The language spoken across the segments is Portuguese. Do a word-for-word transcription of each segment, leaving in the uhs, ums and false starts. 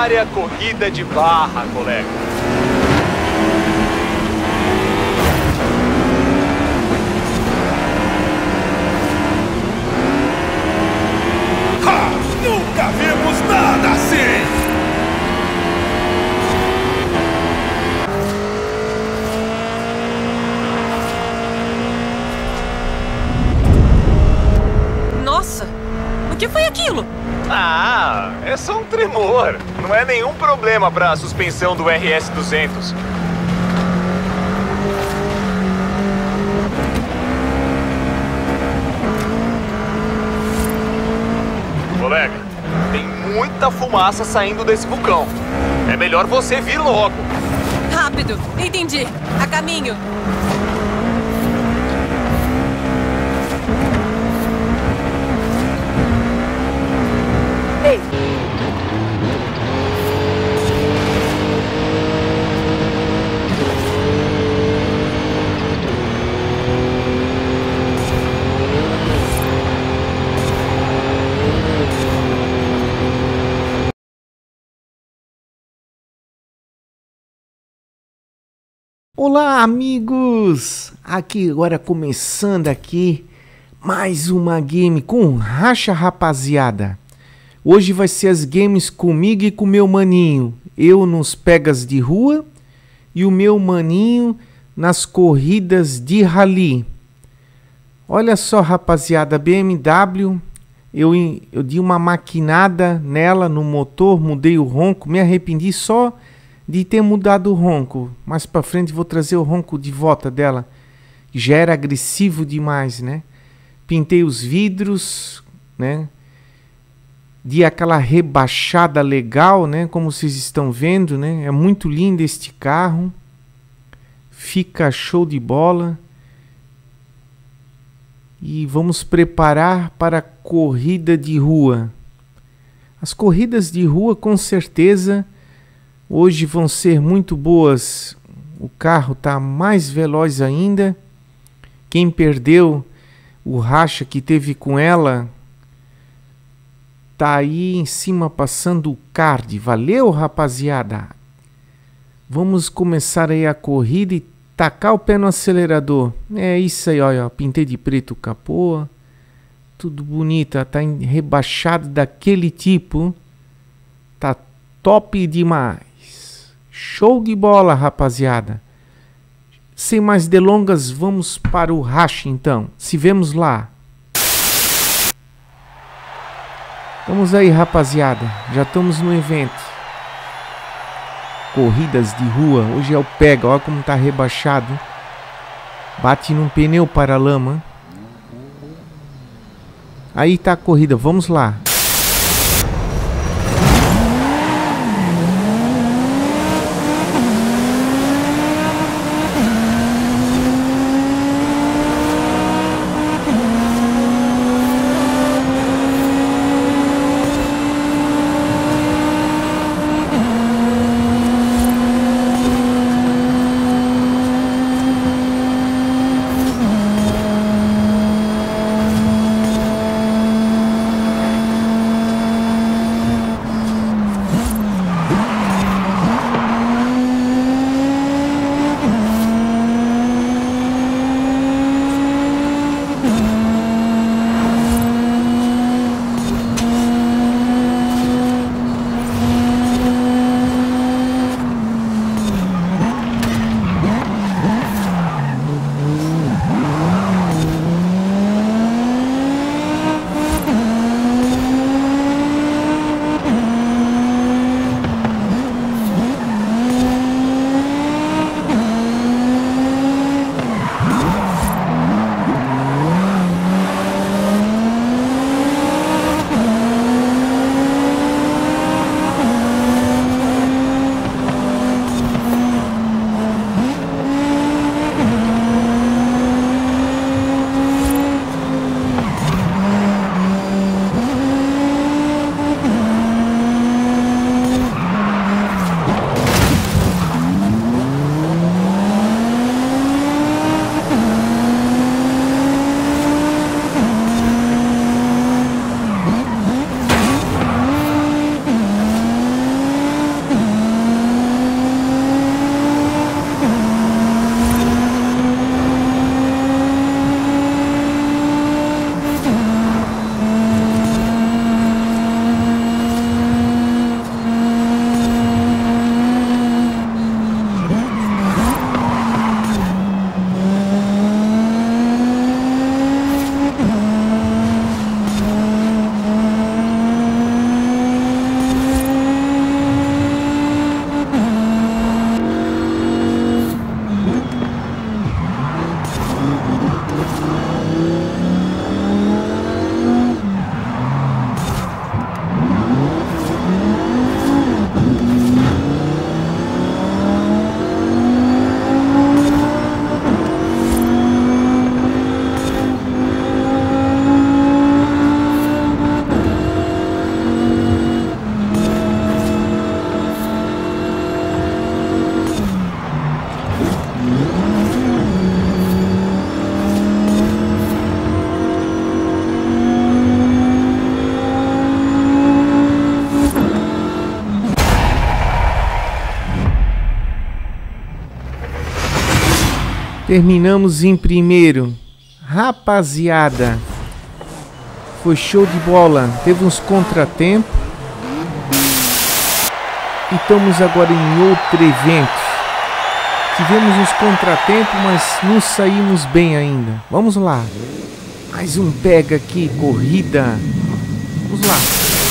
lendária corrida de barra, colega. Ha! Nunca vimos nada assim! Nossa! O que foi aquilo? Ah, é só um tremor. Não é nenhum problema para a suspensão do R S duzentos. Colega, tem muita fumaça saindo desse vulcão. É melhor você vir logo. Rápido! Entendi! A caminho! Ei! Olá, amigos! Aqui agora começando aqui mais uma game com racha, rapaziada. Hoje vai ser as games comigo e com meu maninho. Eu nos pegas de rua e o meu maninho nas corridas de rally. Olha só, rapaziada, a B M W, eu, eu dei uma maquinada nela no motor, mudei o ronco, me arrependi só de ter mudado o ronco. Mais pra frente vou trazer o ronco de volta dela, que já era agressivo demais, né? Pintei os vidros, né? Dei aquela rebaixada legal, né? Como vocês estão vendo, né? É muito lindo este carro. Fica show de bola. E vamos preparar para a corrida de rua. As corridas de rua, com certeza, hoje vão ser muito boas. O carro está mais veloz ainda. Quem perdeu o racha que teve com ela, tá aí em cima passando o card. Valeu, rapaziada. Vamos começar aí a corrida e tacar o pé no acelerador. É isso aí, ó. Pintei de preto o capô. Tudo bonito. Tá rebaixado daquele tipo. Tá top demais. Show de bola, rapaziada. Sem mais delongas, vamos para o racha então. Se vemos lá. Vamos aí, rapaziada. Já estamos no evento. Corridas de rua. Hoje é o pega. Olha como tá rebaixado. Bate num pneu para a lama. Aí tá a corrida. Vamos lá. Terminamos em primeiro. Rapaziada, foi show de bola. Teve uns contratempos. E estamos agora em outro evento. Tivemos uns contratempos, mas não saímos bem ainda. Vamos lá. Mais um pega aqui, corrida. Vamos lá.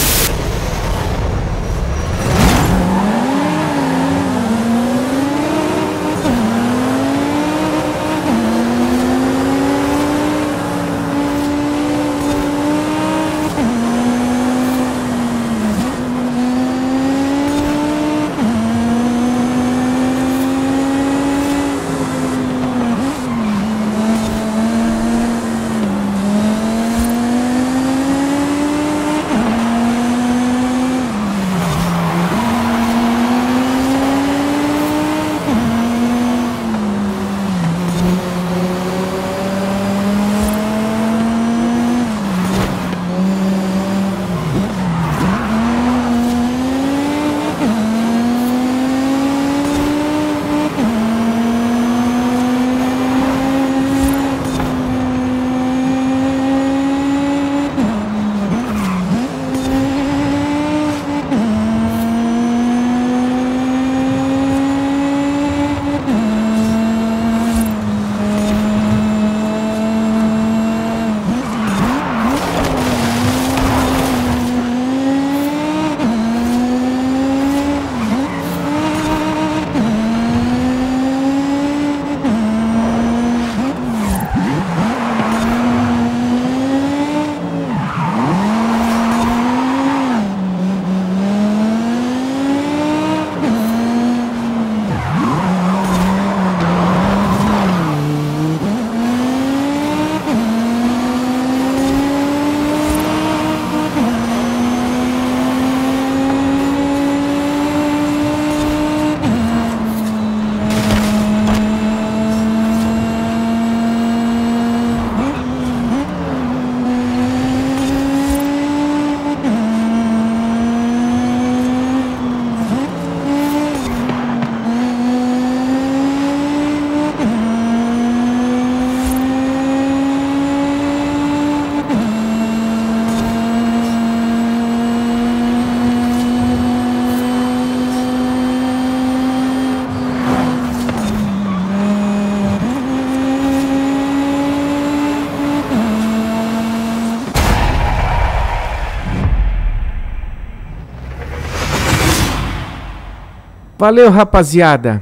Valeu, rapaziada.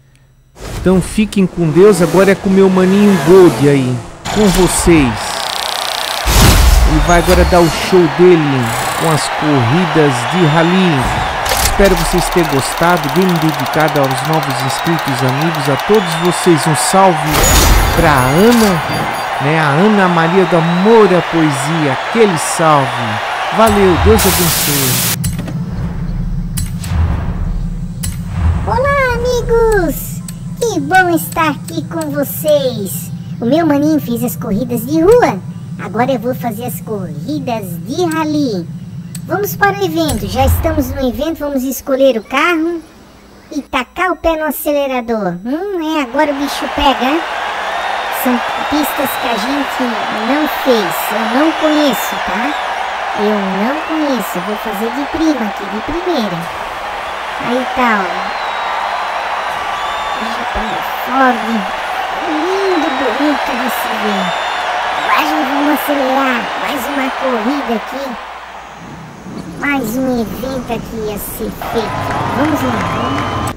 Então fiquem com Deus. Agora é com o meu maninho Gold aí, com vocês. Ele vai agora dar o show dele com as corridas de rally. Espero vocês tenham gostado. Game dedicado aos novos inscritos, amigos. A todos vocês um salve pra Ana, né? A Ana Maria do Amor à Poesia. Aquele salve. Valeu, Deus abençoe. Olá, amigos! Que bom estar aqui com vocês. O meu maninho fez as corridas de rua. Agora eu vou fazer as corridas de rally. Vamos para o evento. Já estamos no evento. Vamos escolher o carro e tacar o pé no acelerador. Hum, é, agora o bicho pega. São pistas que a gente não fez. Eu não conheço, tá? Eu não conheço. Vou fazer de prima aqui, de primeira. Aí tá, ó. Ford, lindo, bonito de se ver. Agora vamos acelerar. Mais uma corrida aqui. Mais um evento aqui a ser feito. Vamos lá, vamos.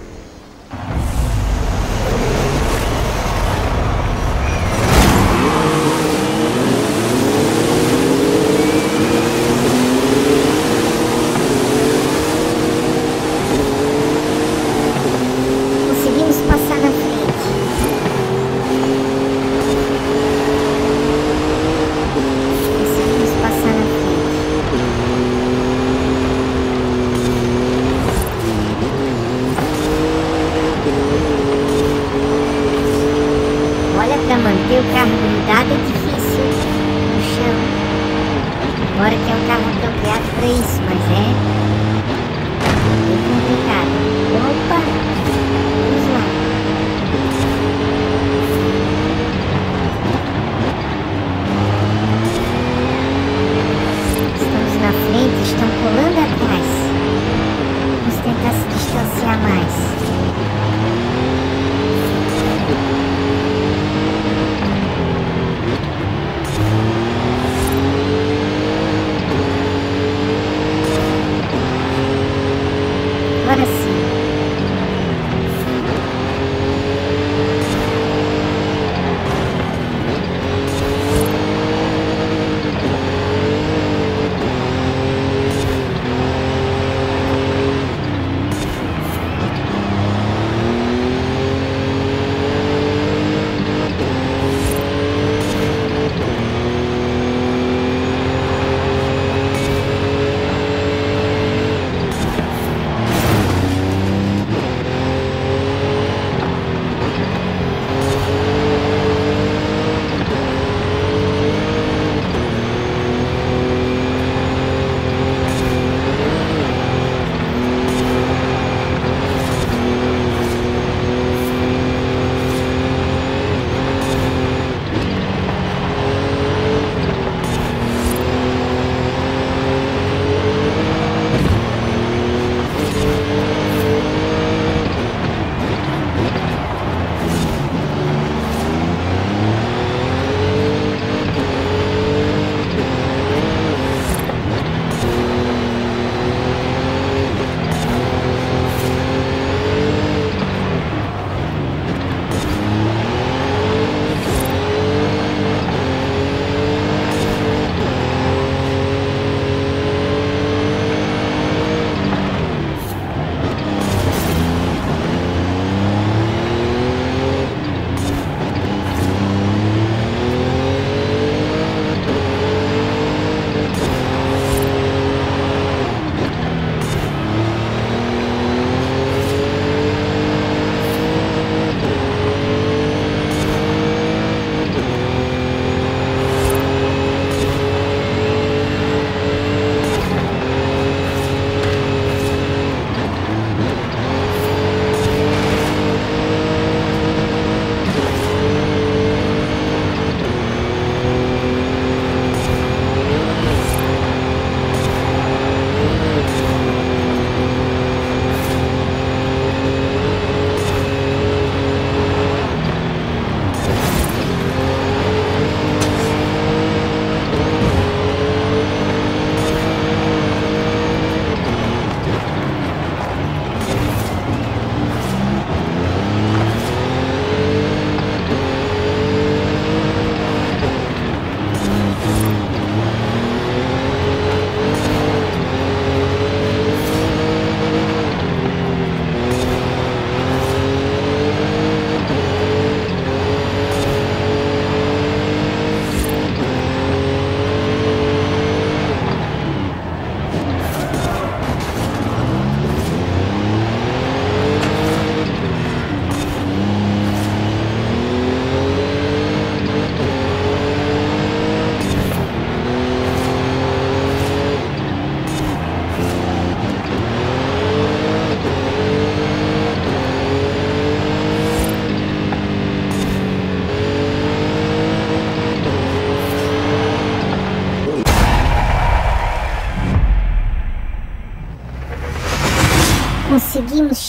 Manter o carro grudado é difícil no chão. Agora que é um carro apropriado para isso, mas é bem complicado. Opa! Vamos lá.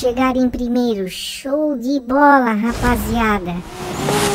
chegar em primeiro. Show de bola, rapaziada.